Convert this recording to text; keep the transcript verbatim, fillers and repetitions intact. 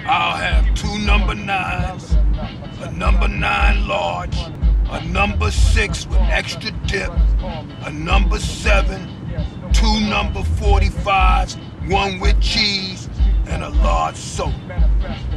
I'll have two number nines, a number nine large, a number six with extra dip, a number seven, two number forty-fives, one with cheese, and a large soda.